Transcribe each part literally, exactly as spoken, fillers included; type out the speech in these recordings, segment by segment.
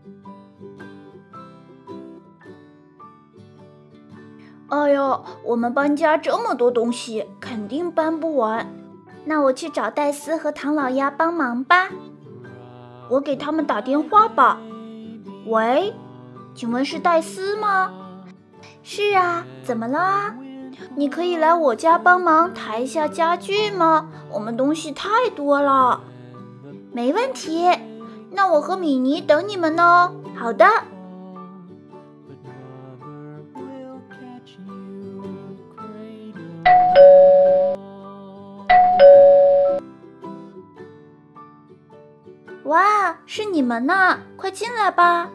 哎呦，我们搬家这么多东西，肯定搬不完。那我去找戴斯和唐老鸭帮忙吧。我给他们打电话吧。喂，请问是戴斯吗？是啊，怎么了？你可以来我家帮忙抬一下家具吗？我们东西太多了。没问题，那我和米妮等你们哦。好的。哇，是你们呢，快进来吧。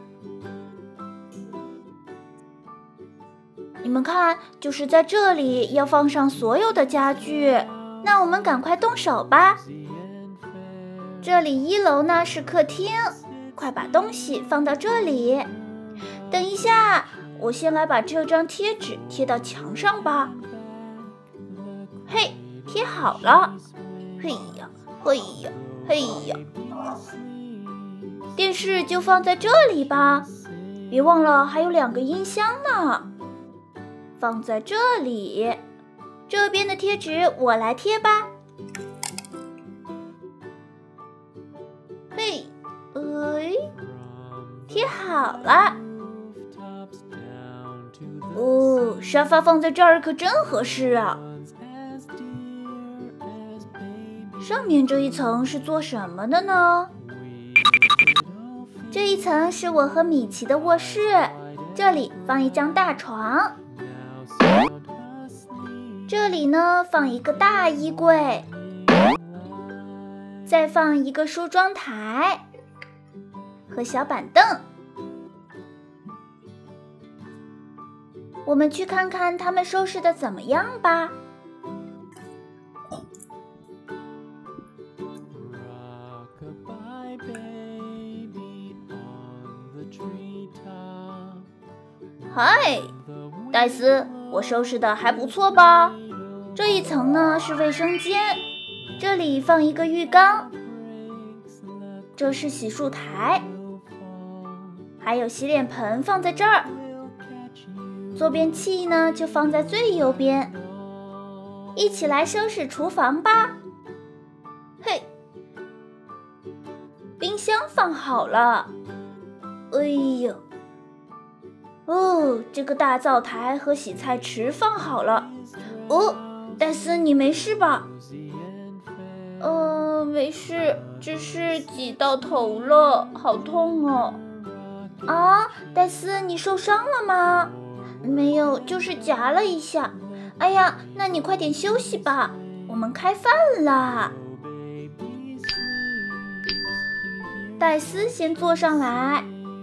你们看，就是在这里要放上所有的家具，那我们赶快动手吧。这里一楼呢是客厅，快把东西放到这里。等一下，我先来把这张贴纸贴到墙上吧。嘿，贴好了。嘿呀，嘿呀，嘿呀。电视就放在这里吧，别忘了还有两个音箱呢。放在这里，这边的贴纸我来贴吧。嘿，哎，贴好了。哦，沙发放在这儿可真合适啊。上面这一层是做什么的呢？这一层是我和米奇的卧室，这里放一张大床。这里呢放一个大衣柜，再放一个梳妆台和小板凳。我们去看看他们收拾的怎么样吧。嗨，戴斯，我收拾的还不错吧？这一层呢是卫生间，这里放一个浴缸，这是洗漱台，还有洗脸盆放在这儿。坐便器呢就放在最右边。一起来收拾厨房吧。嘿，冰箱放好了。哎呦，哦，这个大灶台和洗菜池放好了。哦，戴斯，你没事吧？呃，没事，只是挤到头了，好痛哦。啊，戴斯，你受伤了吗？没有，就是夹了一下。哎呀，那你快点休息吧，我们开饭啦。戴斯先坐上来，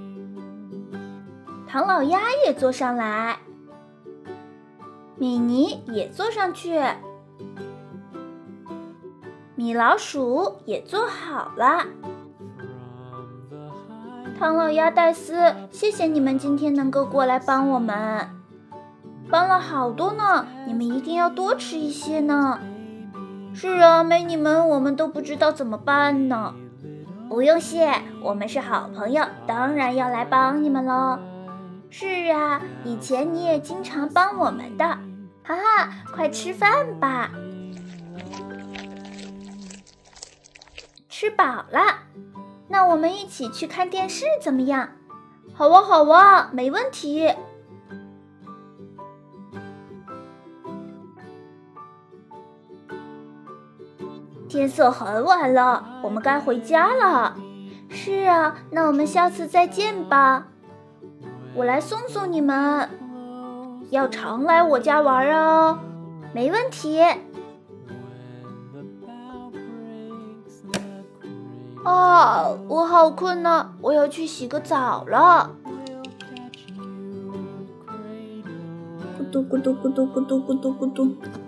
唐老鸭也坐上来，米妮也坐上去，米老鼠也坐好了。唐老鸭、戴斯，谢谢你们今天能够过来帮我们，帮了好多呢，你们一定要多吃一些呢。是啊，没你们我们都不知道怎么办呢。不用谢，我们是好朋友，当然要来帮你们咯。是啊，以前你也经常帮我们的，哈哈，快吃饭吧。吃饱了，那我们一起去看电视怎么样？好啊，好啊，没问题。天色很晚了，我们该回家了。是啊，那我们下次再见吧。我来送送你们，要常来我家玩哦。没问题。啊，我好困呢，我要去洗个澡了。咕嘟咕嘟咕嘟咕嘟咕嘟咕嘟。